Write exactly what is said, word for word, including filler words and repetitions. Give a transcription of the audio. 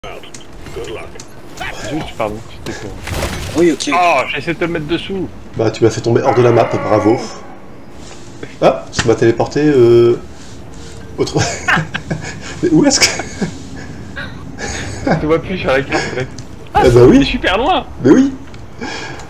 Juste, pardon, c'était con. Oui, ok. Oh, j'ai essayé de te mettre dessous. Bah, tu m'as fait tomber hors de la map, bravo. Ah, ça m'a téléporté euh... autre... Mais où est-ce que... Je te vois plus sur la carte, mec. Ah bah oui. C'est super loin. Mais oui.